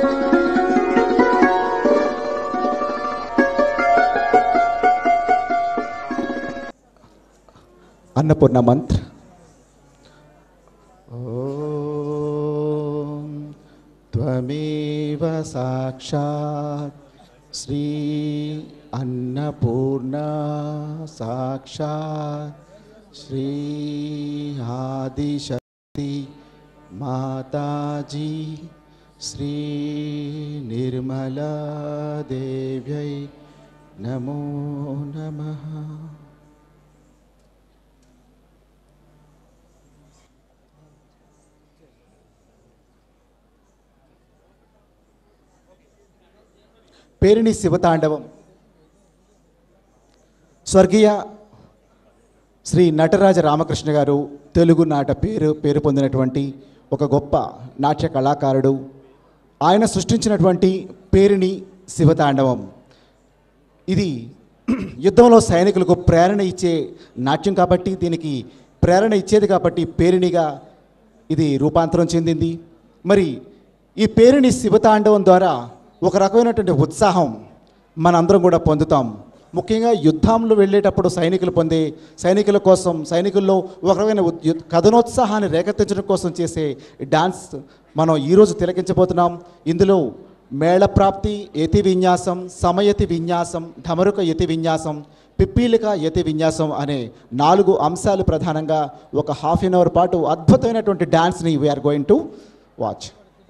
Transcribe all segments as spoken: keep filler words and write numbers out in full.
अन्नपूर्णा मंत्र। ओम त्वमेव साक्षात् श्री अन्नपूर्णा साक्षात् श्री आदिशक्ति माताजी श्री निर्मला देव्यै नमो नमः। పేరిణి శివతాండవం స్వర్గీయ శ్రీ నటరాజ రామకృష్ణ గారు తెలుగు నాట పేరు పేరు పొందినటువంటి ఒక గొప్ప నాట్య కళాకారుడు. ఆయన సృష్టించినటువంటి పేరిణి శివతాండవం ఇది యుద్ధంలో సైనికులకు ప్రేరణ ఇచ్చే నాట్యం కాబట్టి, దీనికి ప్రేరణ ఇచ్చేది కాబట్టి పేరిణిగా ఇది రూపాంతరం చెందింది. మరి ఈ పేరిణి శివతాండవం ద్వారా ఒక రకమైనటువంటి ఉత్సాహం మనందరం కూడా పొందుతాం. ముఖ్యంగా యుద్ధంలో వెళ్ళేటప్పుడు సైనికులు పొందే సైనికుల కోసం సైనికుల్లో ఒక రకమైన కథనోత్సాహాన్ని రేకెత్తించడం కోసం చేసే డాన్స్ మనం ఈరోజు తిలకించబోతున్నాం. ఇందులో మేళప్రాప్తి యతి విన్యాసం, సమయతి విన్యాసం, ఢమరుక యతి విన్యాసం, పిప్పీలిక యతి విన్యాసం అనే నాలుగు అంశాలు ప్రధానంగా ఒక హాఫ్ అన్ అవర్ పాటు అద్భుతమైనటువంటి డాన్స్ని వీఆర్ గోయింగ్ టు వాచ్.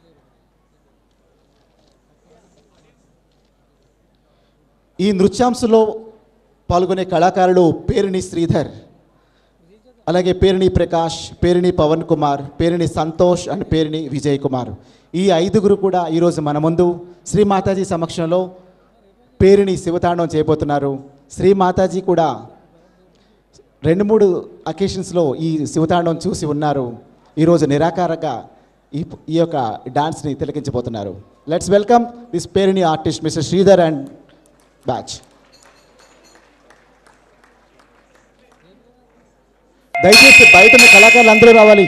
ఈ నృత్యాంశంలో పాల్గొనే కళాకారులు పేరిణి శ్రీధర్, అలాగే పేరిణి ప్రకాష్, పేరిణి పవన్ కుమార్, పేరిణి సంతోష్ అండ్ పేరిణి విజయ్ కుమార్. ఈ ఐదుగురు కూడా ఈరోజు మన ముందు శ్రీ మాతాజీ సమక్షంలో పేరిణి శివతాండవం చేయబోతున్నారు. శ్రీ మాతాజీ కూడా రెండు మూడు అకేషన్స్లో ఈ శివతాండవం చూసి ఉన్నారు. ఈరోజు నిరాకారంగా ఈ ఈ యొక్క డాన్స్ని తిలకించబోతున్నారు. Let's welcome this Perini artist mister Sridhar and batch. దయచేసి బయట ఉన్న కళాకారులు అందరూ రావాలి.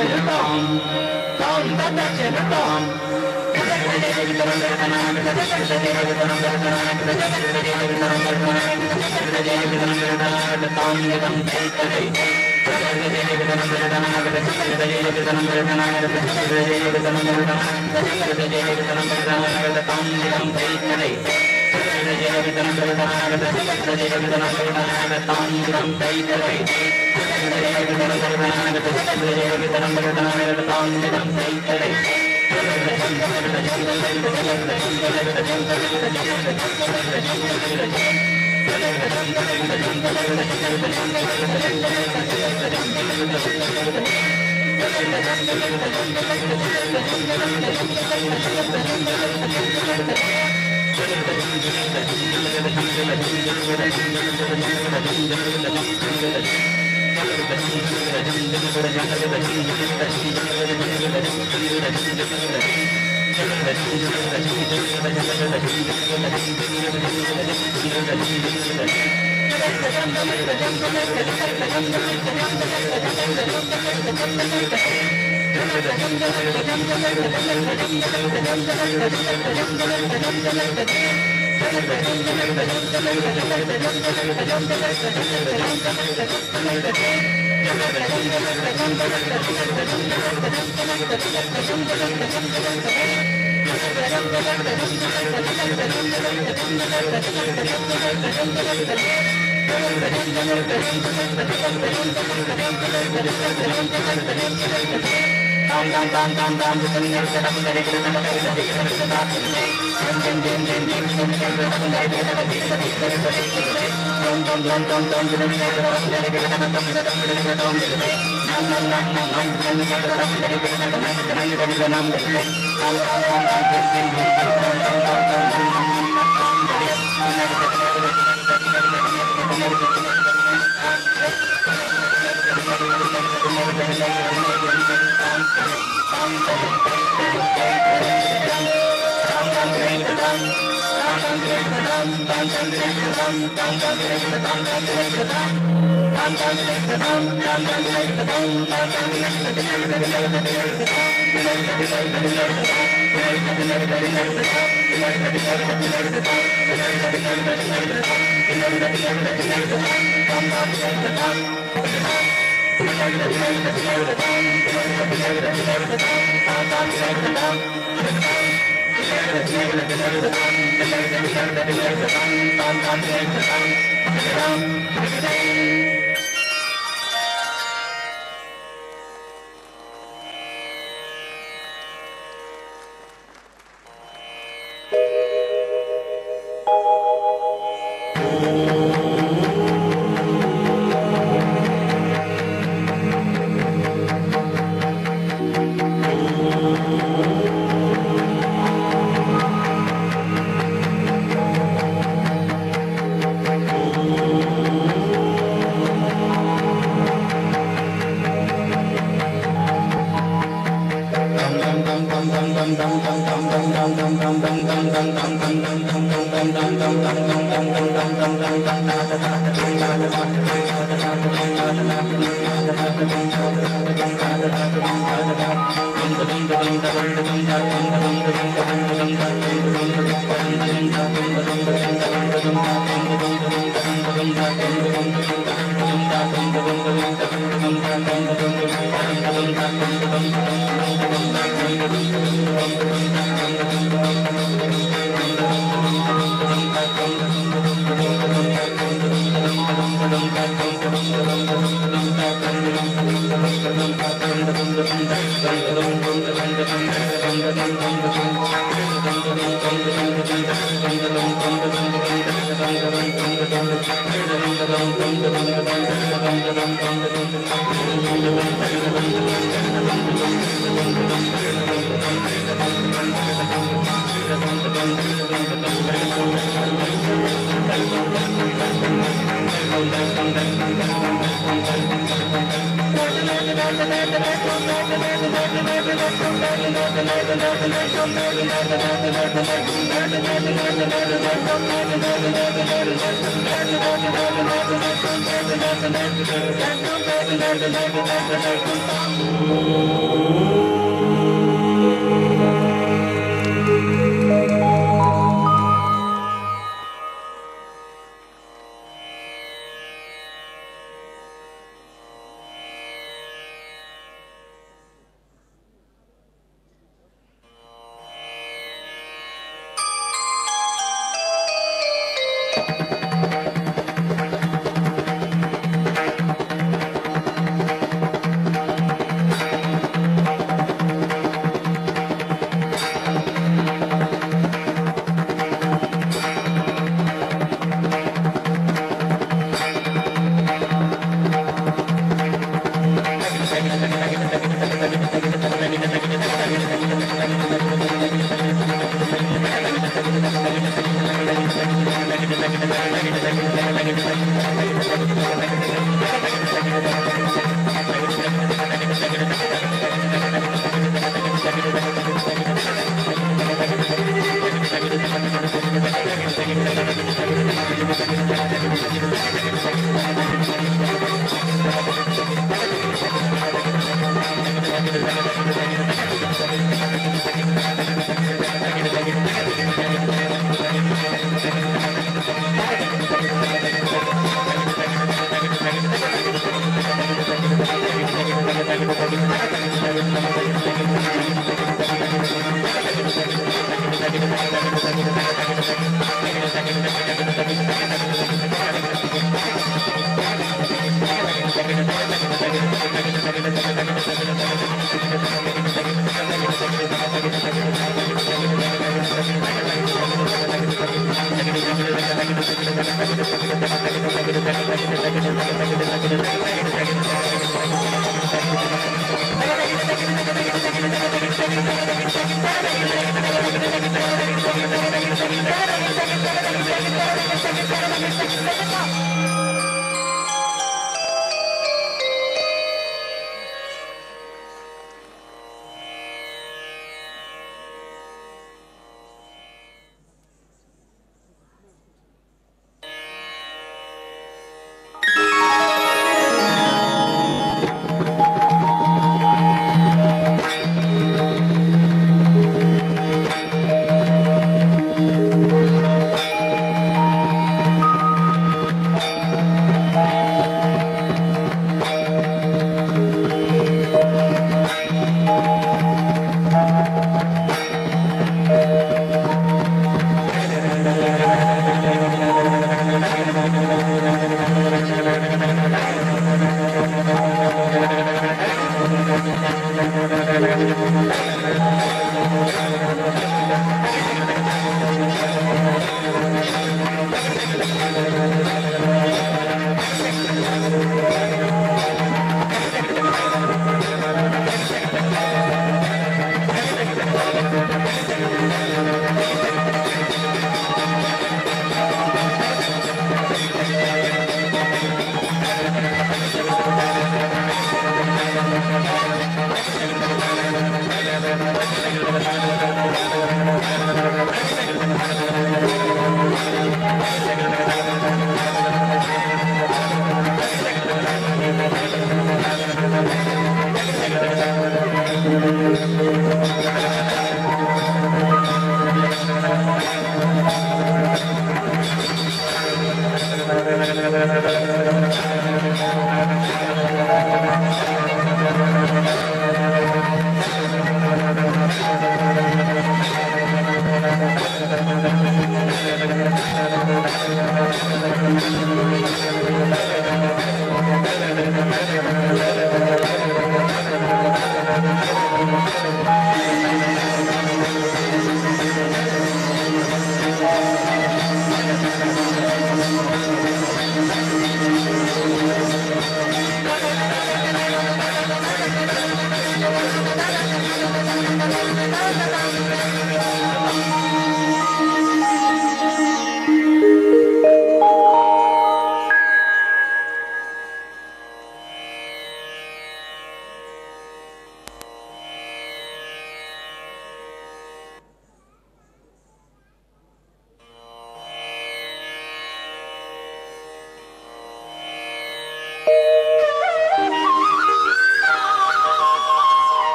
Thank you.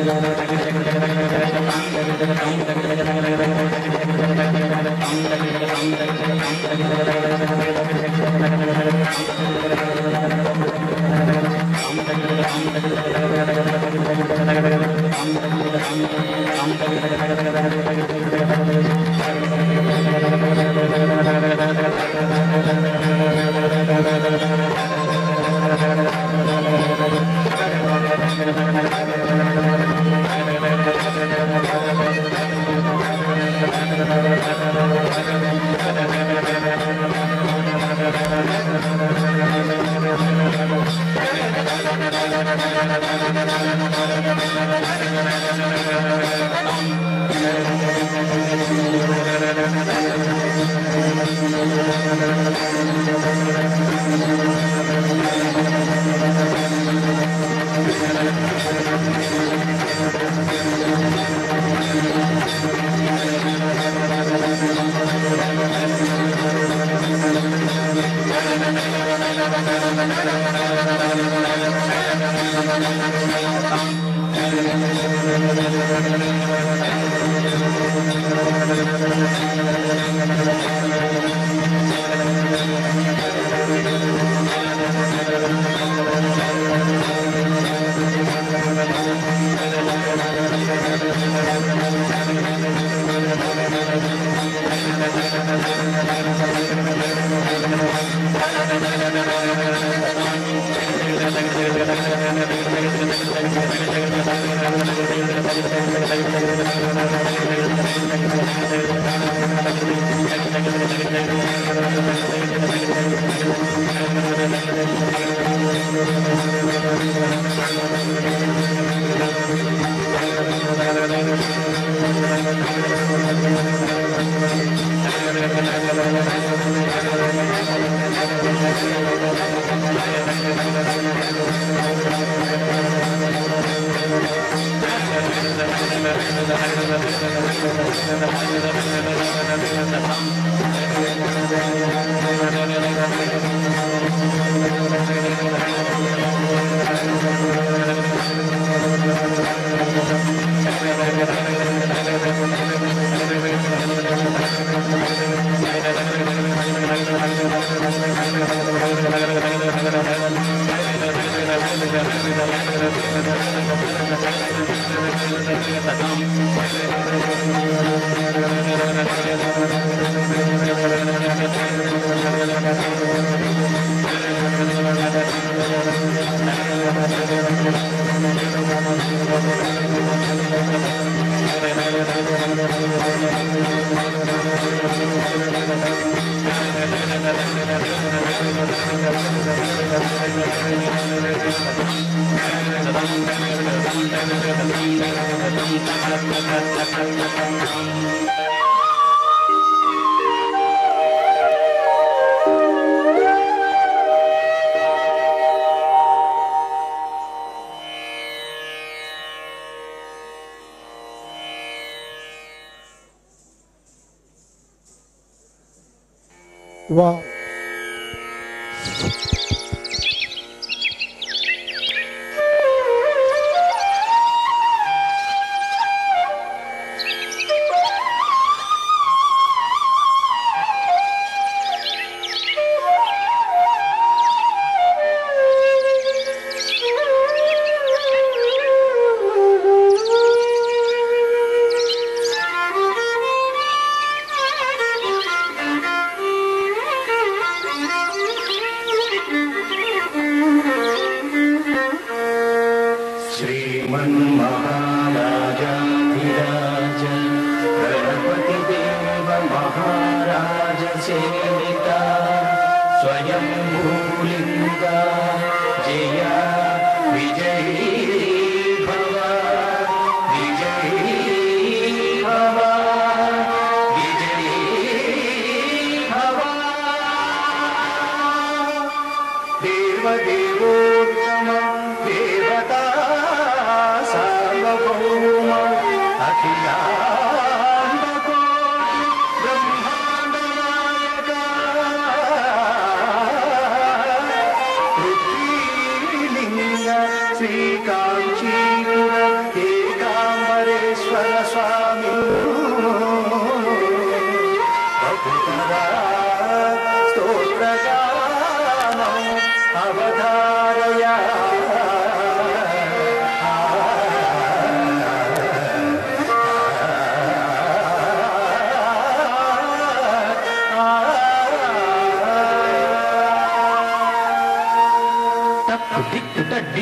Wow. శ్రీకాంచీపుర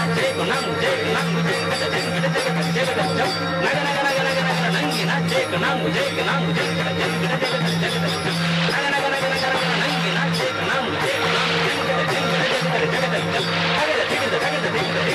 నాచే గుణంగు జే గుణంగు జే గద జగ జగ జగ జగ నగ నగ నగ నగ నగ నంగి నాచే గుణంగు జే గుణంగు జే గద జగ జగ జగ నగ నగ నగ నగ నగ నంగి నాచే గుణంగు జే గుణంగు జే గద జగ జగ జగ జగ నగ జగ జగ జగ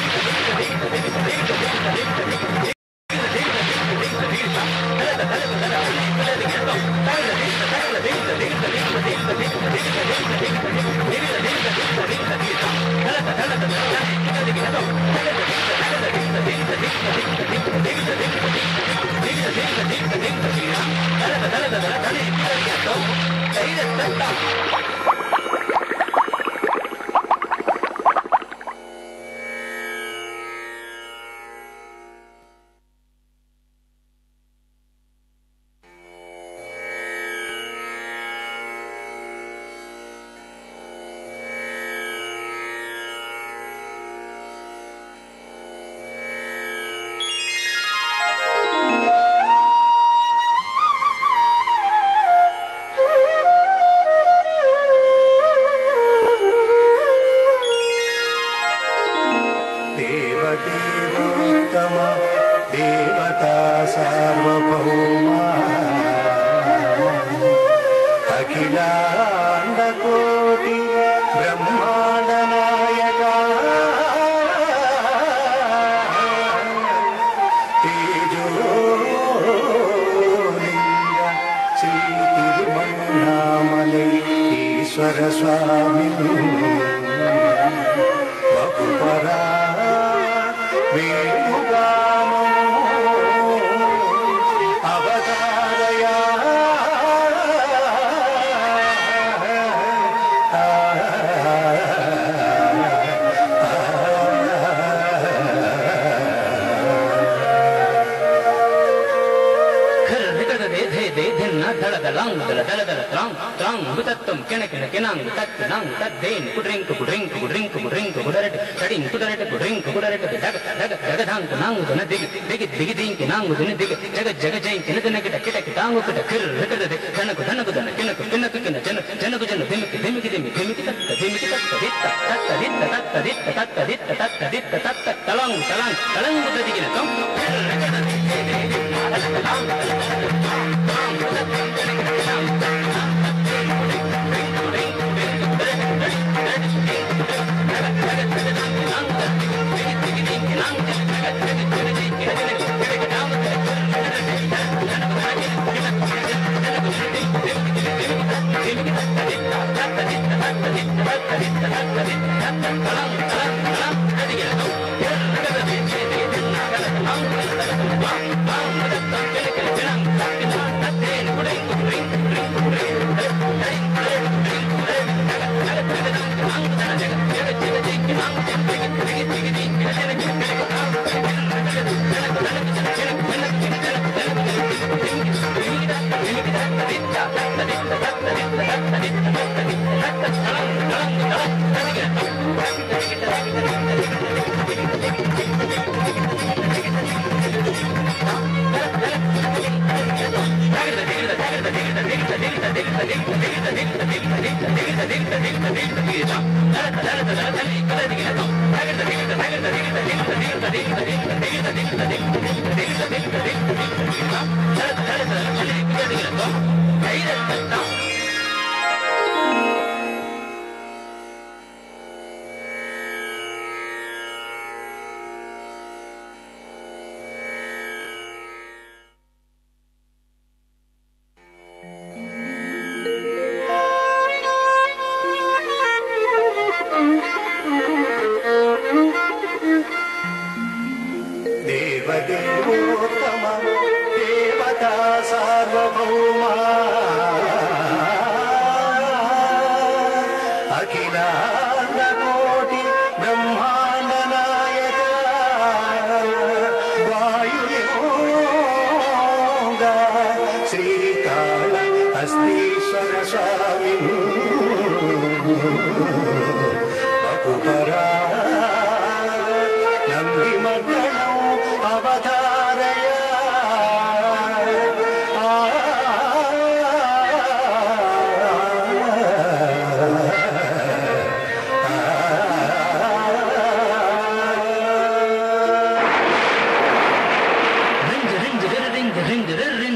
దేవదేవోత్తమ దేవతా సార్వభౌమా అఖిలాండకోటి బ్రహ్మాండ నాయక తేజోలింగ శ్రీ తిరుమన్నామలై ఈశ్వర స్వామి బహుపరా అవతారయా దళదళం దళ దళ దళ త్రాం త్రాం హుతత్వం కిణ కిణ కిణాం తత్ నాం తద్దేన్ కుడ్రింక్ కుడ్రింక్ కుడ్రింక్ కుడ్రింక్ కుడరట్ తడిం కుడరట్ కుడ్రింక్ కుడరట్ దగ దగ దగదాంక నాంగు దన దిగి దిగి దిగి దింకి నాంగు దన దిగి జగ జగ జై కిన దన కిట కిట కిటాంగు కిట కిర్ రికద దనకు దనకు దన కినకు కినకు కిన జన జనకు జన దిమికి దిమికి దిమి దిమికి తత్త దిమికి తత్త దిత్త తత్త దిత్త తత్త దిత్త తత్త దిత్త తత్త దిత్త తత్త తలం తలం తలంగు దిగిన తం రికద దేవదేవోత్తమ దేవతా సార్వభౌమా అఖిలాండకోటి బ్రహ్మాండ నాయక వాయులింగ శ్రీకాళ హస్తీశ్వర స్వామి బహుపరా నందిమర్దనం అవతారయ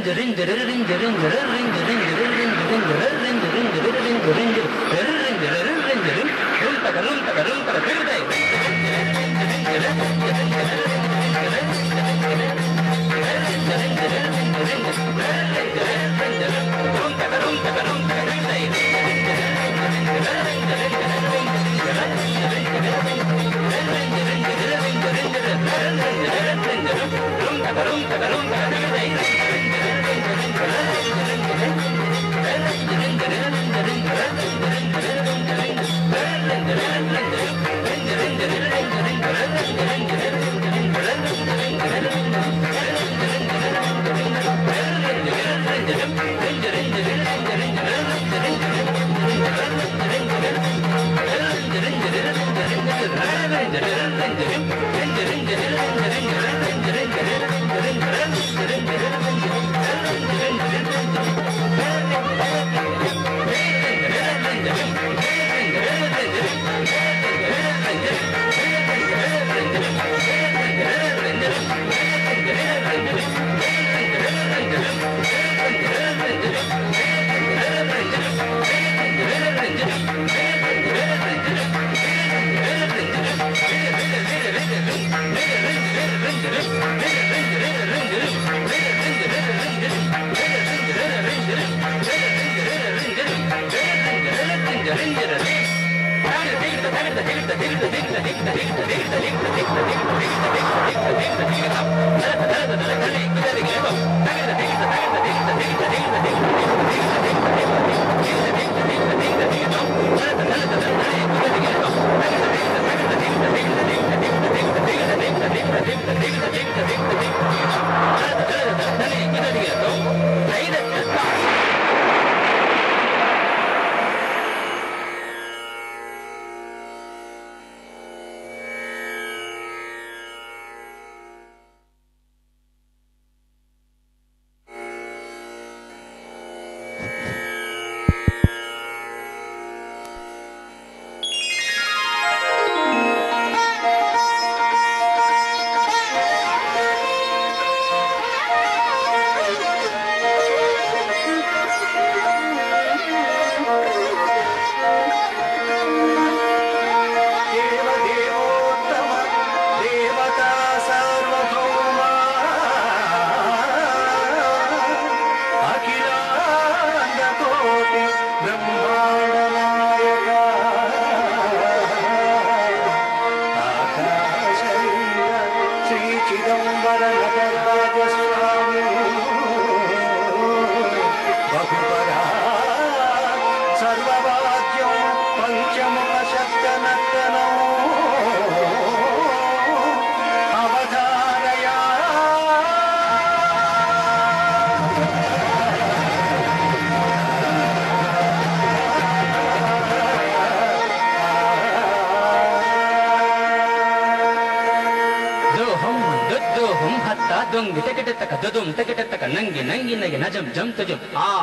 dungi tekete taka dudum tekete taka nangi nangi nagi na jam jam to jam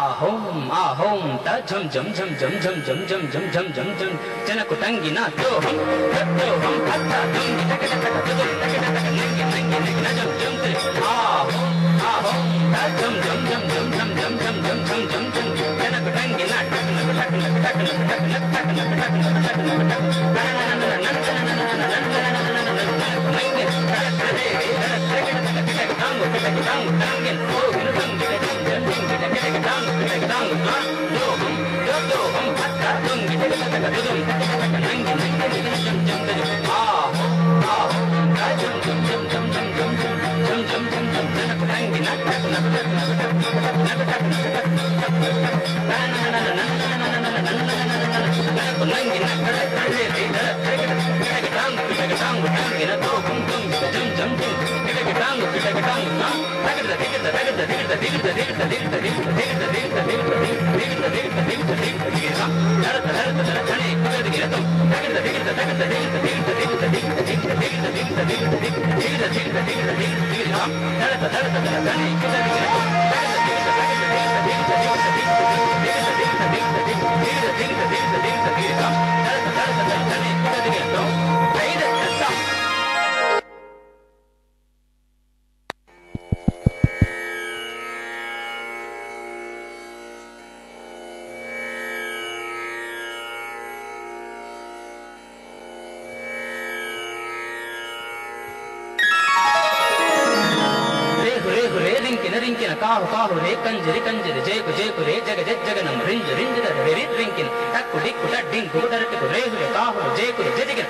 ahom ahom ta jam jam jam jam jam jam jam jam jam jam jam jana ko tangi na to hum to hum hatta dungi tekete taka dudum tekete taka nangi nangi nagi na jam jam to ahom ahom ta jam jam jam jam jam jam jam jam jam jam jam jana ko tangi na tak na tak na tak na tak na tak na tak na tak na tak రింకిన కాహు కాహు రే కంజరి కంజరి జయకు జయకు రే జగ జగ జగనం రింజ రింజ రి రింకిన టక్కు డిక్కు డడ్డింకు డరటికు రేహులు కాహులు జయకులు జదిగిన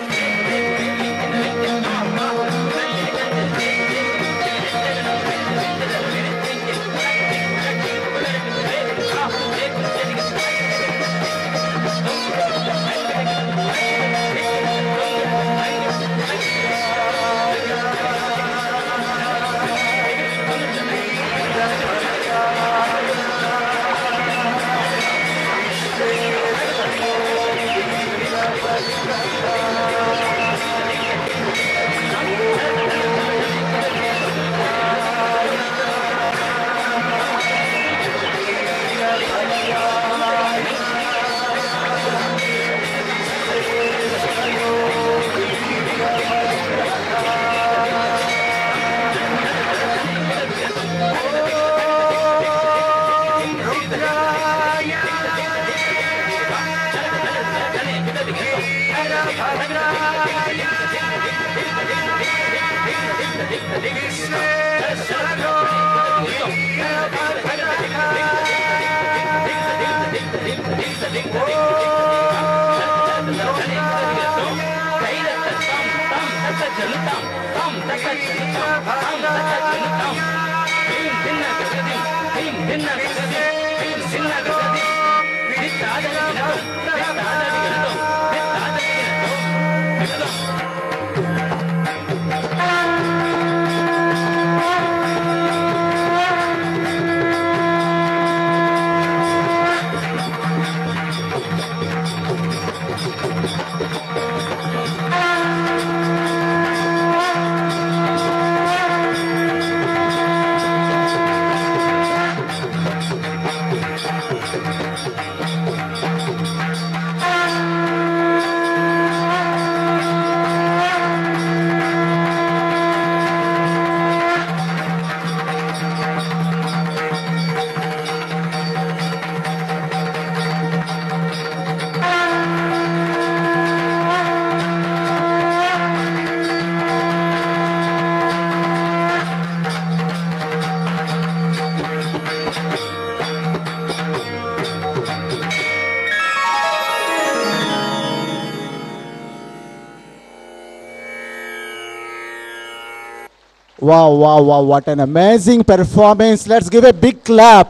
Wow, wow, wow, what an amazing performance. Let's give a big clap.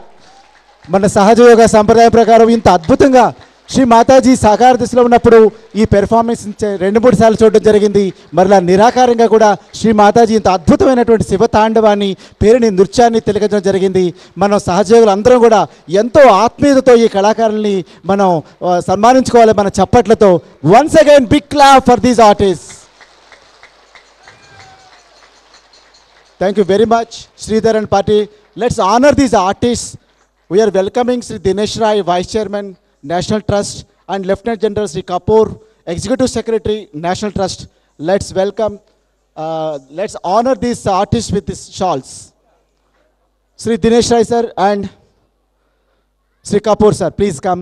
మన సహజ యోగ సంప్రదాయం ప్రకారం ఇంత అద్భుతంగా శ్రీ మాతాజీ సాకార దశలో ఉన్నప్పుడు ఈ పెర్ఫార్మెన్స్ రెండు మూడు సార్లు చూడడం జరిగింది. మరలా నిరాకారంగా కూడా శ్రీ మాతాజీ ఇంత అద్భుతమైనటువంటి శివతాండవాన్ని పేరుని నృత్యాన్ని తిలకించడం జరిగింది. మనం సహజయోగులు అందరం కూడా ఎంతో ఆత్మీయతతో ఈ కళాకారుల్ని మనం సన్మానించుకోవాలి మన చప్పట్లతో. Once again big clap for these artist. Thank you very much, Sridhar and party. Let's honor these artists. We are welcoming Sri Dinesh Rai, Vice Chairman, National Trust, and Lieutenant General Sri Kapoor, Executive Secretary, National Trust. Let's welcome, uh, let's honor these artists with these shawls. Sri Dinesh Rai sir and Sri Kapoor sir, please come.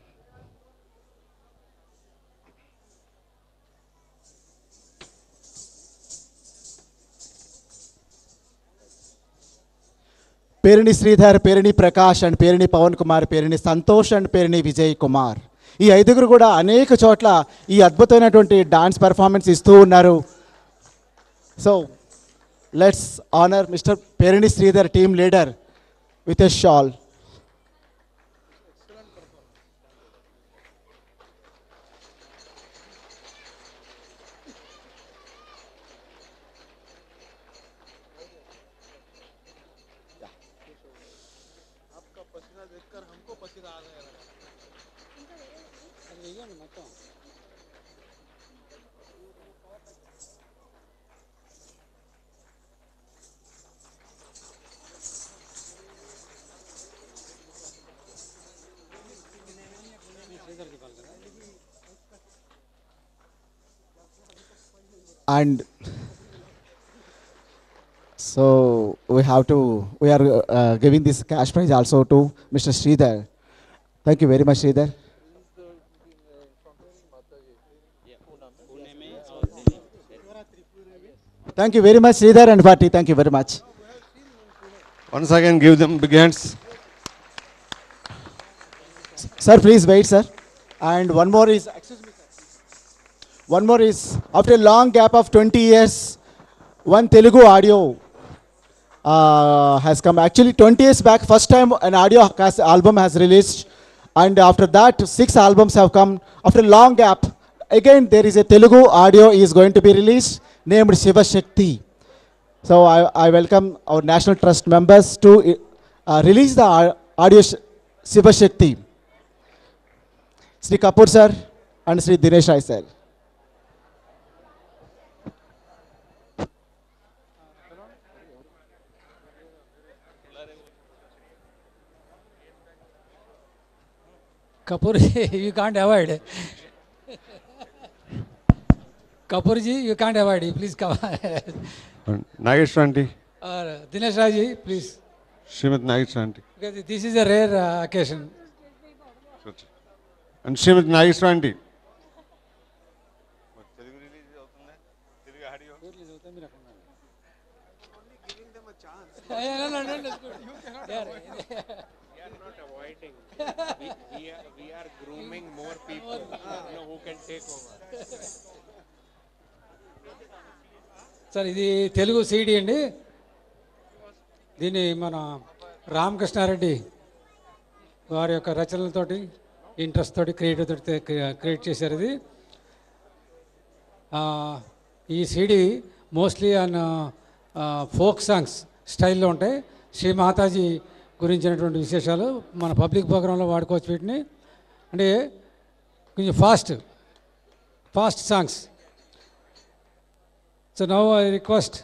Perini Sridhar, Perini Prakash and Perini Pavan Kumar, Perini Santosh and Perini Vijay Kumar, ఈ ఐదుగురు కూడా అనేక చోట్ల ఈ అద్భుతమైనటువంటి dance performance ఇస్తూ ఉన్నారు. So let's honour mister Perini Sridhar, team leader, with a shawl. And so we have to, we are uh, giving this cash prize also to Mister Sridhar. Thank you very much, Sridhar. Thank you very much, Sridhar and party. Thank you very much. Once again, give them big hands. Sir, please wait, sir. And one more is, excuse me, sir. One more is, after a long gap of twenty years, one Telugu audio uh, has come. Actually, twenty years back, first time an audio cas- album has released. And after that, six albums have come. After a long gap, again, there is a Telugu audio is going to be released, named Shiva Shakti. So I, I welcome our National Trust members to uh, release the au- audio sh- Shiva Shakti. Sri Kapoor sir and Sri Dinesh Rai sir. Kapoor, you can't avoid. Kapoor ji, you can't avoid. Please come. Nagesh Aunty. Or Dinesh Rai ji, please. Srimati Nagesh Aunty. Because this is a rare uh, occasion. And Srimati Nagesh Aunty. No, no, no, that's good. Yeah, We are not avoiding. We, we, are, we are grooming more people, you know, who can take over. Sir ఇది Telugu CD అండి. దీన్ని మన రామకృష్ణారెడ్డి వారి యొక్క రచనలతోటి interest తోటి creative తోటి create చేశారు. ఇది ఈ CD mostly on folk songs స్టైల్లో ఉంటాయి. శ్రీ మాతాజీ గురించినటువంటి విశేషాలు మన పబ్లిక్ ప్రోగ్రాంలో వాడుకోవచ్చు. వీటిని అంటే కొంచెం fast fast songs. So now I request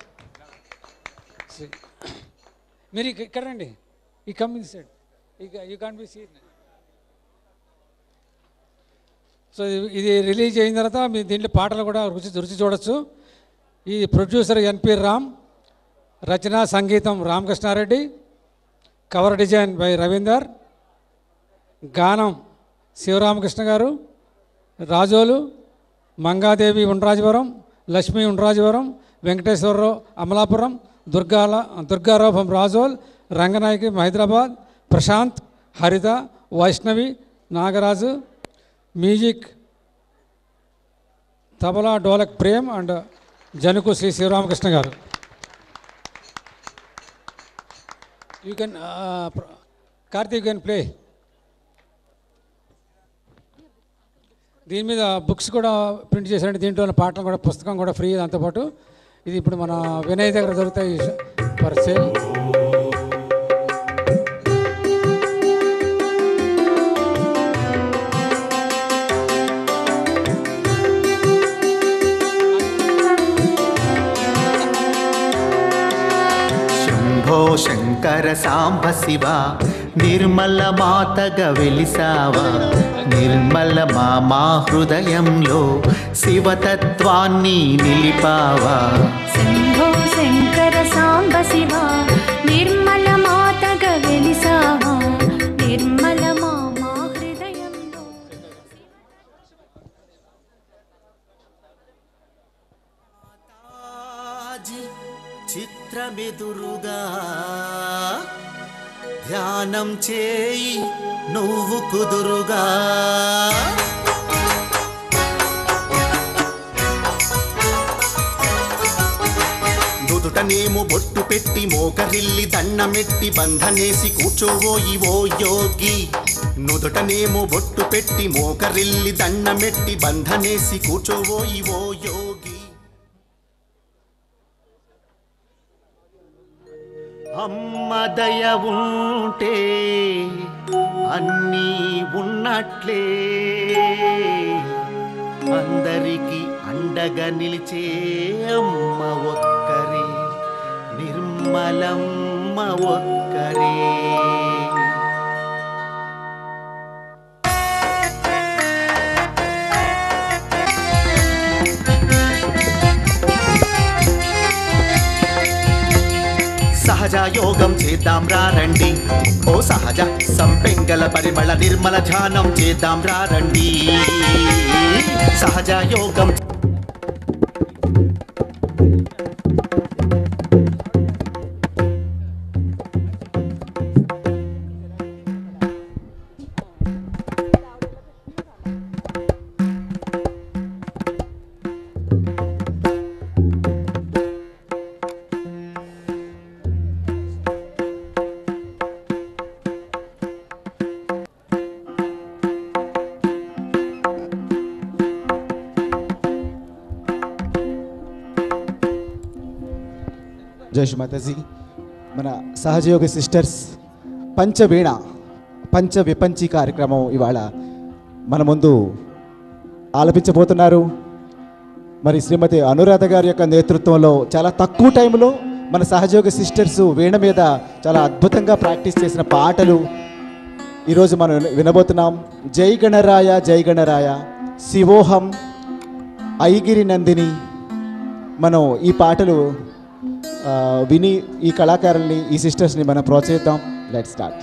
మీరు ఇక్కడ రండి. ఈ come inside you can't be seen. So ఇది రిలీజ్ అయిన తర్వాత మీ దీంట్లో పాటలు కూడా రుచి రుచి చూడొచ్చు. ఈ ప్రొడ్యూసర్ ఎన్పి రామ్, రచన సంగీతం Ramakrishna Reddy, cover design by Ravinder, గానం Sivaramakrishna garu, Rajolu, Mangadevi Undrajavaram, Lakshmi Undrajavaram, Venkateswara Rao Amalapuram, Durgala Durga Rao from Rajol, Ranganayaki Hyderabad, Prashanth, Haritha, Vaishnavi, Nagaraju, music tabla dholak Prem and జనుకు Shri Sivaramakrishna garu. You can Karthik you can play. దీని మీద బుక్స్ కూడా ప్రింట్ చేశారండి. దీంట్లో పాటలు కూడా పుస్తకం కూడా ఫ్రీ దాంతోపాటు. ఇది ఇప్పుడు మన వినయ్ దగ్గర దొరుకుతాయి ఫర్ సేల్. శంభో శంకర సాంబ శివ నిర్మల మాతగా వెలిసావా, నిర్మల మా మా హృదయంలో శివతత్వాన్ని నిలిపావా. శంభో శంకర సాంబ శివ నిర్మల మాతగా వెలిసావా, నిర్మల మా మా హృదయంలో. చిత్రమెదురుగా ధ్యానం చేయి నువ్వు కుదురుగా. నుదుటనేమో బొట్టు పెట్టి మోకరిల్లి దండమెట్టి బంధనేసి కూర్చోవోయి ఓ యోగి. నుదుటనేమో బొట్టు పెట్టి మోకరిల్లి దండమెట్టి బంధనేసి కూర్చోవోయి ఓ యోగి. అమ్మ దయ ఉంటే అన్నీ ఉన్నట్లే, అందరికీ అండగా నిలిచే అమ్మ ఒక్కరే, నిర్మలమ్మ ఒక్కరే. సహజ యోగం చేద్దాం రండి ఓ సహజ సంపెంగల పరిమళ నిర్మల ధ్యానం చేద్దాం రండి. సహజ యోగం జోషి మాతాజీ, మన సహజయోగి సిస్టర్స్ పంచవీణ పంచ విపంచి కార్యక్రమం ఇవాళ మన ముందు ఆలపించబోతున్నారు. మరి శ్రీమతి అనురాధ గారి యొక్క నేతృత్వంలో చాలా తక్కువ టైంలో మన సహజయోగి సిస్టర్స్ వీణ మీద చాలా అద్భుతంగా ప్రాక్టీస్ చేసిన పాటలు ఈరోజు మనం వినబోతున్నాం. జై గణరాయ జై గణరాయ, శివోహం, ఐగిరి నందిని. మనం ఈ పాటలు ఆ, విని ఈ కళాకారుల్ని ఈ సిస్టర్స్ని మనం ప్రోత్సహిద్దాం. Let start.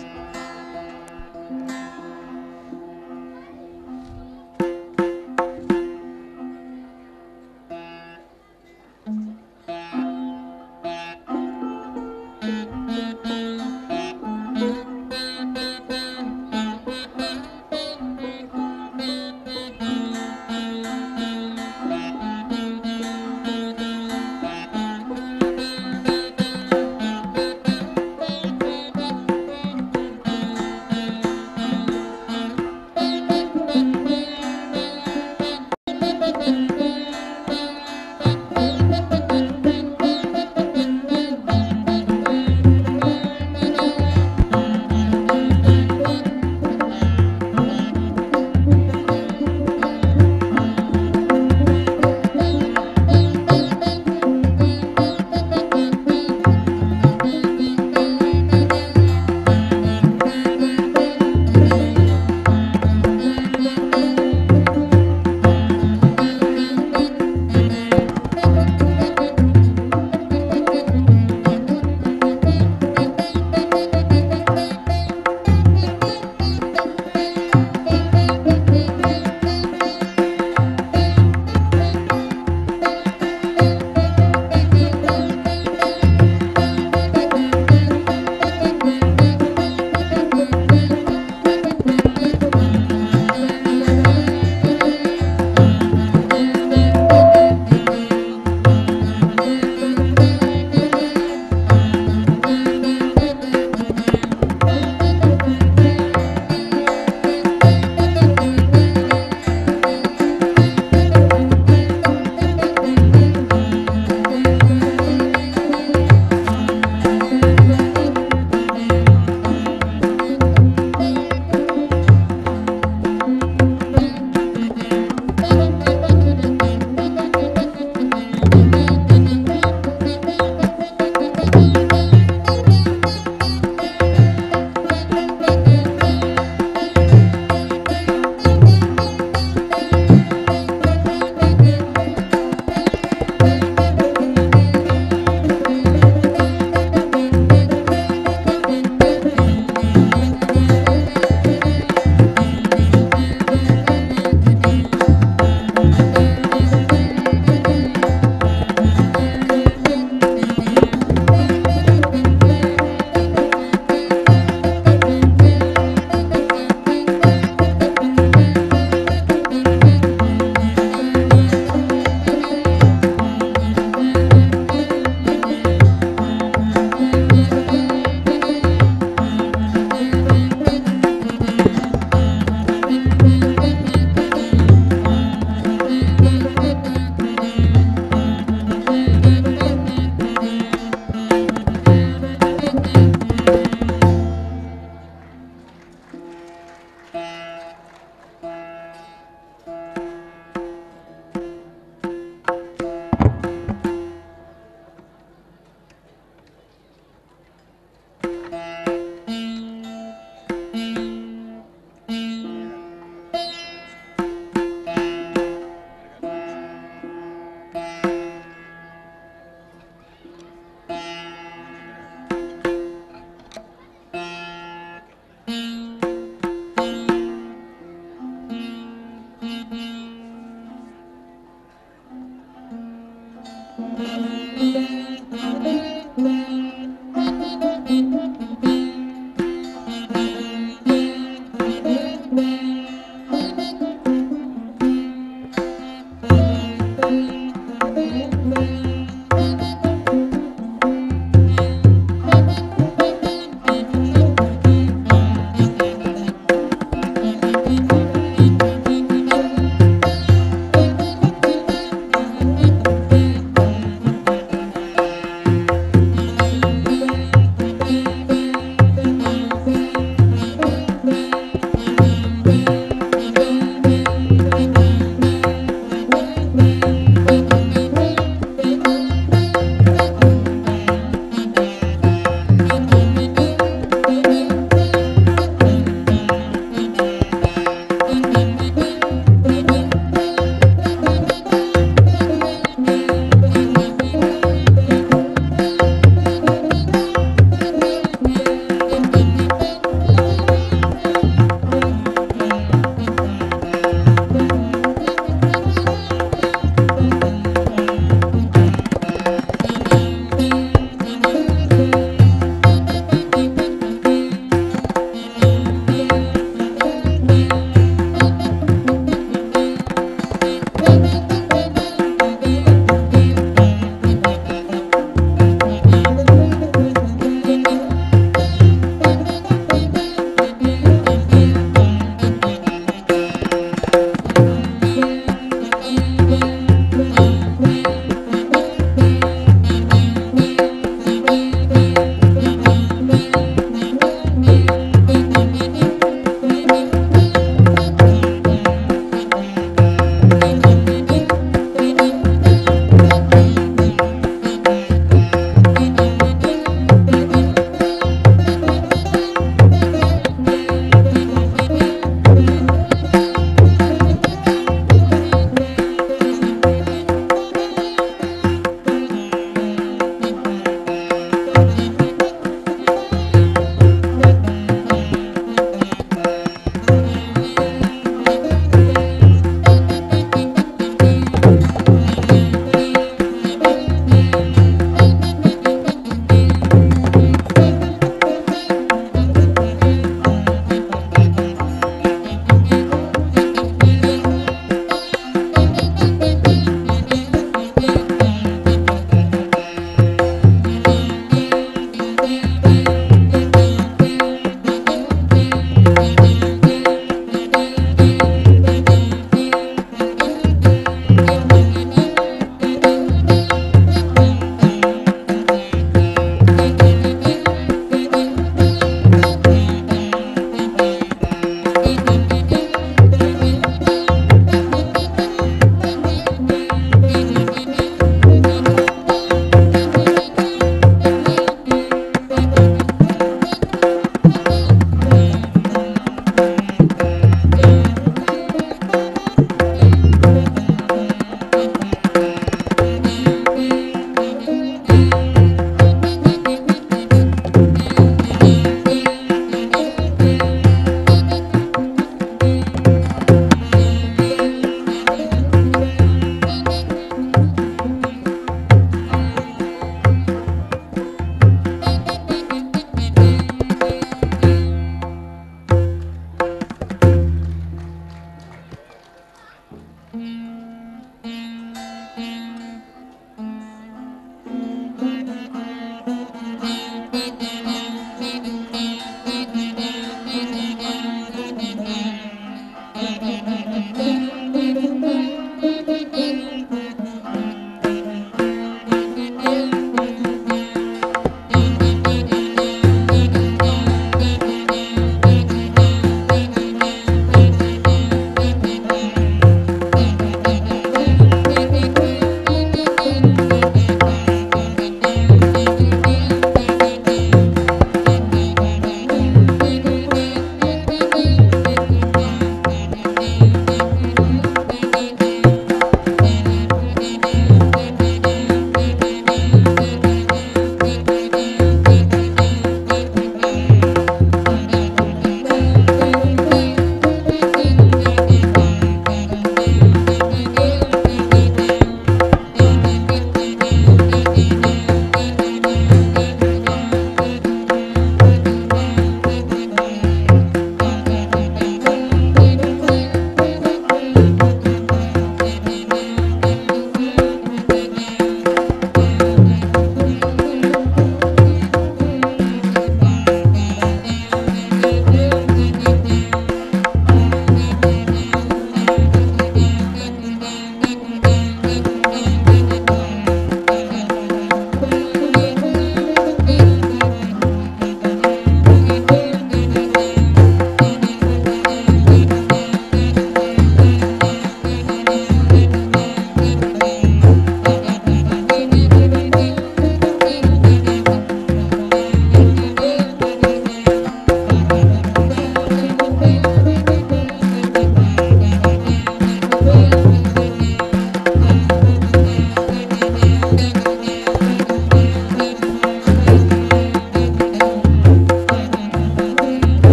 Thank you.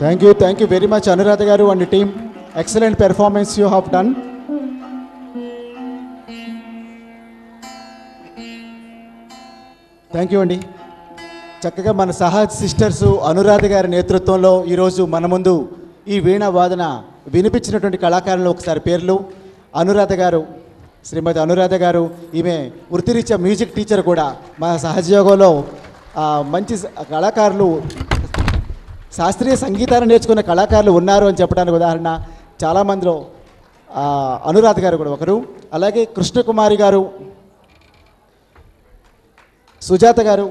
Thank you thank you very much Anuradha garu and team. Excellent performance you have done. Thank you అండి. చక్కగా మన సహజ్ సిస్టర్స్ అనురాధ గారి నేతృత్వంలో ఈరోజు మన ముందు ఈ వీణా వాదన వినిపించినటువంటి కళాకారులు ఒకసారి పేర్లు. అనురాధ గారు, శ్రీమతి అనురాధ గారు, ఈమె వృత్తిరీత్యా మ్యూజిక్ టీచర్ కూడా. మన సహజయోగంలో మంచి కళాకారులు, శాస్త్రీయ సంగీతాన్ని నేర్చుకున్న కళాకారులు ఉన్నారు అని చెప్పడానికి ఉదాహరణ చాలామందిలో అనురాధ గారు కూడా ఒకరు. అలాగే కృష్ణకుమారి గారు, సుజాత గారు,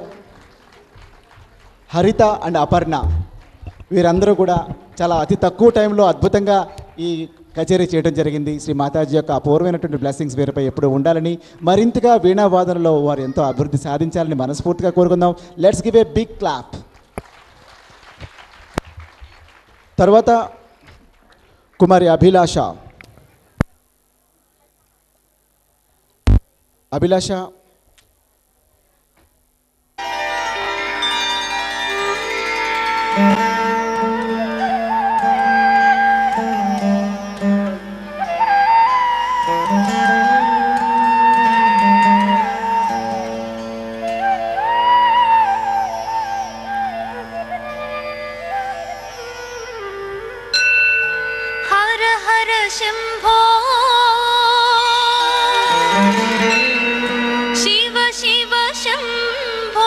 హరిత అండ్ అపర్ణ, వీరందరూ కూడా చాలా అతి తక్కువ టైంలో అద్భుతంగా ఈ కచేరీ చేయడం జరిగింది. శ్రీ మాతాజీ యొక్క అపూర్వమైనటువంటి బ్లెస్సింగ్స్ వీరిపై ఎప్పుడు ఉండాలని, మరింతగా వీణా వాదనలో వారు ఎంతో అభివృద్ధి సాధించాలని మనస్ఫూర్తిగా కోరుకుందాం. Let's give a big clap. తర్వాత కుమారి అభిలాష. అభిలాష हर हर शंभो शिव शिव शंभो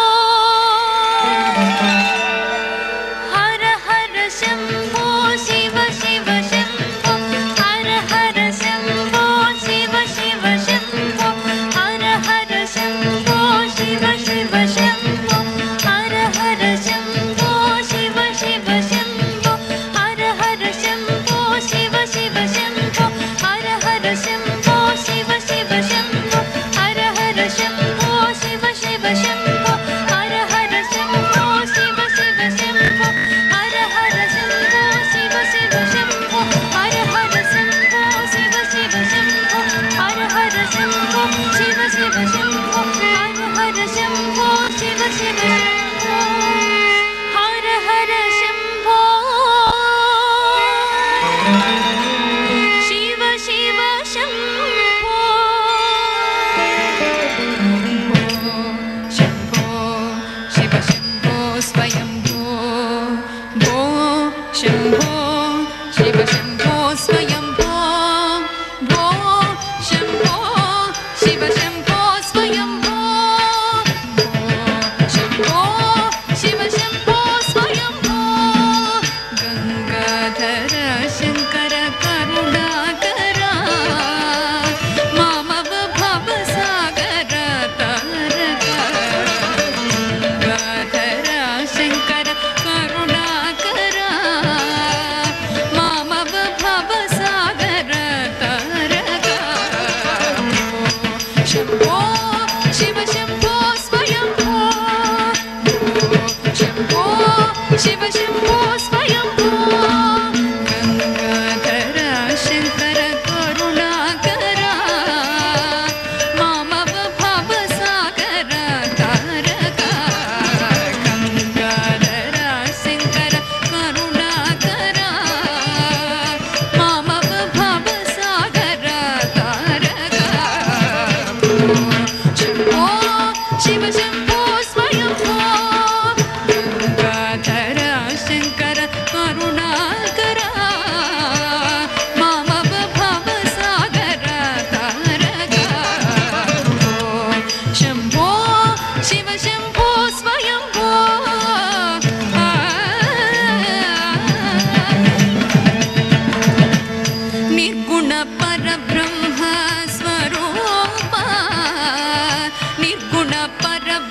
हर हर शंभो शिव शिव शंभो हर हर शंभो शिव शिव शंभो हर हर शंभो शिव शिव शंभो हर हर शंभो शिव शिव शंभो हर हर शंभो शिव शिव शंभो हर हर शंभो शिव शिव शंभो हर हर शंभो शिव शिव शंभो हर हर शंभो शिव शिव शंभो हर हर शंभो शिव शिव शंभो हर हर शंभो शिव शिव शंभो हर हर शंभो शिव शिव शंभो हर हर शंभो शिव शिव शंभो हर हर शंभो शिव शिव शंभो शंभो शिव शंभो स्वयंभो भो शंभो शिव शंभो स्वयंभो भो शंभो शिव शंभो स्वयंभो भो शंभो शिव शंभो स्वयंभो गंगाधर शंकर करुणाकरा मामव भवसागर तारका गंगाधर शंकर करुणाकरा मामव भवसागर तारका शंभो शिव शंभो स्वयंभो शंभो शिव शंभो स्वयंभो गंगाधर शंकर करुणाकरा मामव भवसागर तारका गंगाधर शंकर करुणाकरा मामव भवसागर तारका शंभो शिव शंभो स्वयंभो गंगाधर शंकर करुणाकरा मामव भवसागर तारका शंभो शिव शंभो स्वयंभो निर्गुण परब्रह्म स्वरूपा निर्गुण पर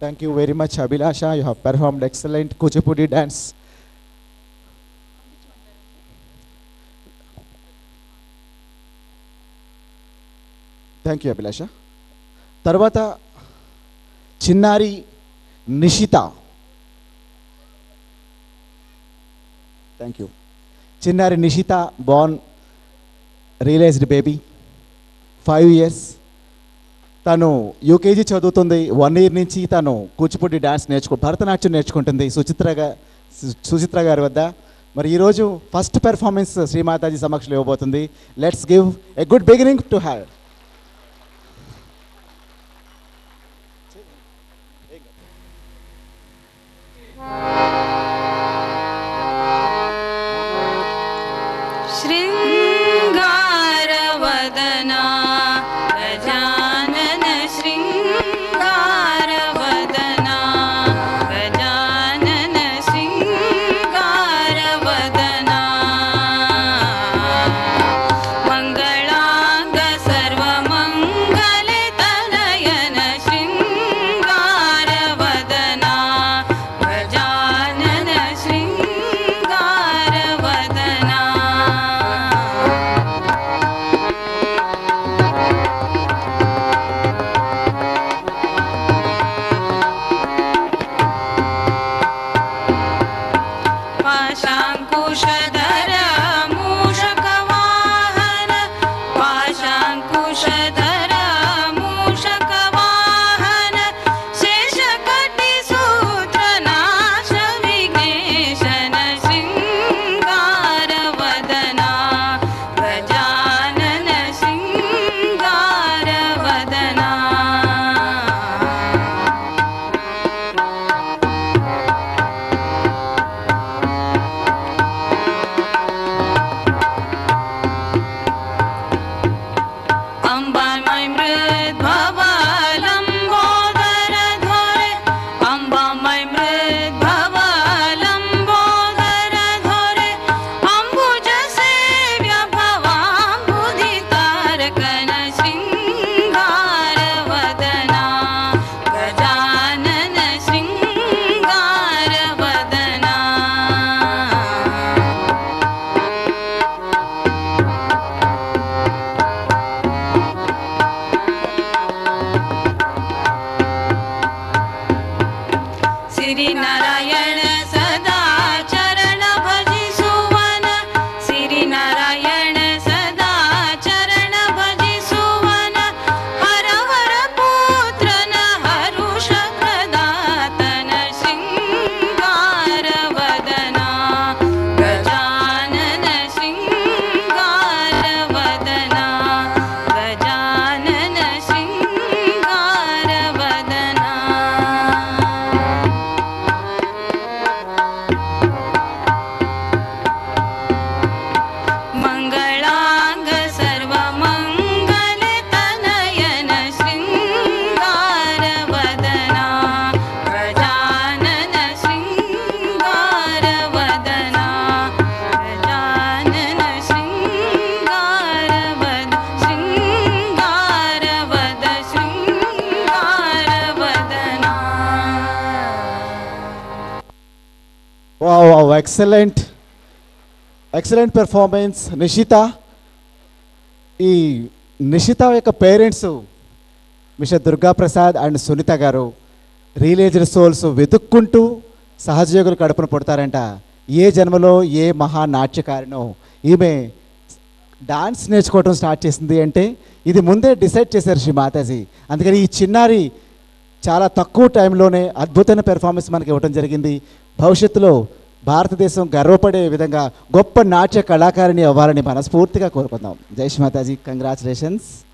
Thank you very much, Abhilasha. You have performed excellent Kuchipudi dance. Thank you, Abhilasha. తర్వాత చిన్నారి నిషిత. Thank you. చిన్నారి Nishitha, born realized baby, five years. తను యూకేజీ చదువుతుంది. వన్ ఇయర్ నుంచి తను కూచిపూడి డ్యాన్స్ నేర్చుకో భరతనాట్యం నేర్చుకుంటుంది సుచిత్ర గా సుచిత్ర గారి వద్ద. మరి ఈరోజు ఫస్ట్ పెర్ఫార్మెన్స్ శ్రీమాతాజీ సమక్షంలో ఇవ్వబోతుంది. Let's give a good beginning to her. शृङ्गारवदना गजानन शृङ्गारवदना गजानन शृङ्गारवदना मङ्गलाङ्ग सर्वमङ्गलतनयन शृङ्गारवदना गजानन शृङ्गारवदना पाशाङ्कुशधर मूषकवाहन पाशाङ्कुशधर मूषकवाहन शेषकटिसूत्रनाश विघ्नेशन शृङ्गारवदना गजानन शृङ्गारवदना अम्बामय मृद्भवलम्बोदर धोरे अम्बामय मृद्भवलम्बोदर धोरे अम्बुज सेव्य भवाम्बुधितारकन शृङ्गारवदना गजानन शृङ्गारवदना श्री नारायण सदा चरण भजि सुवन श्री नारायण सदा चरण भजि सुवन हर हर पुत्र न हरुष प्रदातन शृङ्गारवदना गजानन शृङ्गारवदना गजानन शृङ्गारवदना मङ्गलाङ्ग सर्वमङ्गलतनयन शृङ्गारवदना गजानन शृङ्गारवदना गजानन शृङ्गारवद शृङ्गारवद शृङ्गारवदना Wow, wow, excellent. Excellent performance Nishitha. ఈ నిషిత యొక్క parents mister Durgaprasad and Sunitha garu realized souls వెతుక్కుంటూ సహజయోగులు కడుపున పుడతారంట. ఏ జన్మలో ఏ మహా నాట్యకారినో ఈమె డాన్స్ నేర్చుకోవటం స్టార్ట్ చేసింది అంటే ఇది ముందే డిసైడ్ చేశారు శ్రీ మాతాజీ. అందుకని ఈ చిన్నారి చాలా తక్కువ టైంలోనే అద్భుతమైన పెర్ఫార్మెన్స్ మనకి ఇవ్వడం జరిగింది. భవిష్యత్తులో భారతదేశం గర్వపడే విధంగా గొప్ప నాట్య కళాకారిణి అవ్వాలని మనస్ఫూర్తిగా కోరుకుందాం. జై శ్రీ మాతాజీ. కంగ్రాచులేషన్స్.